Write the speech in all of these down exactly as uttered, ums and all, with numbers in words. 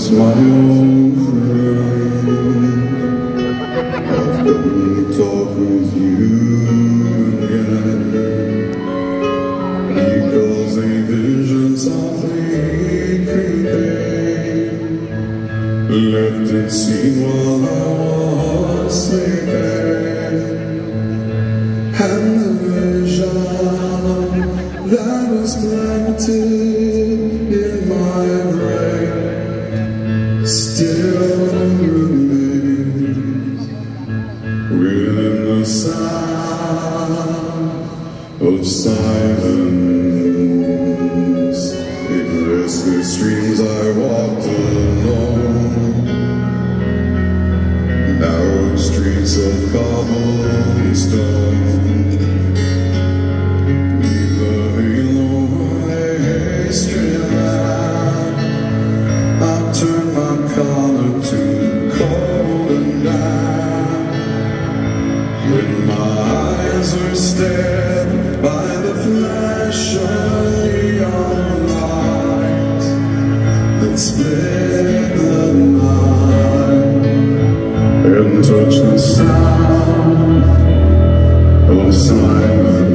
Silence, my old friend. I've come to talk with you again, because a vision softly creeping left its scene while I was sleeping, and the vision that was planted in my brain still remains within the sound of silence. In restless streams I walked alone, narrow streets of cobblestone. When my eyes were stared by the flash of neon lights that split the night and touched the sound of silence.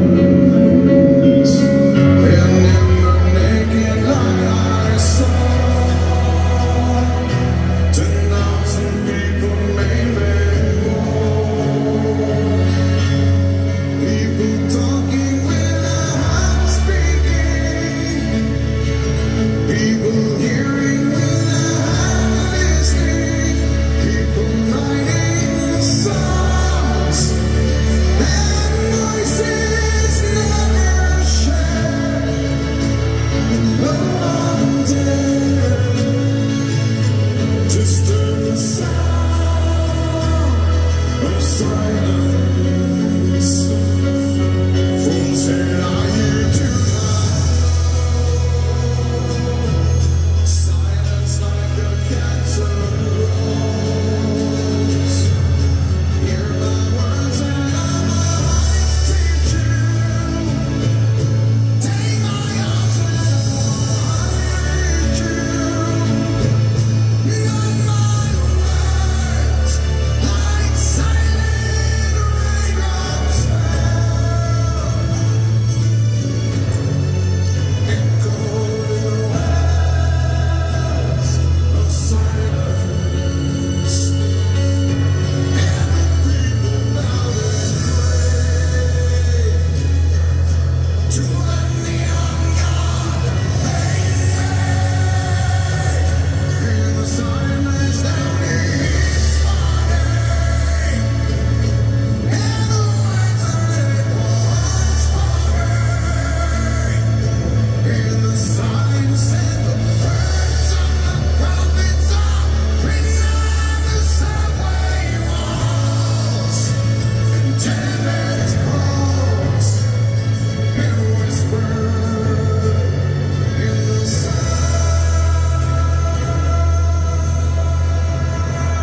And in the naked light I saw ten thousand people, maybe.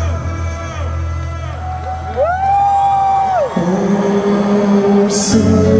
So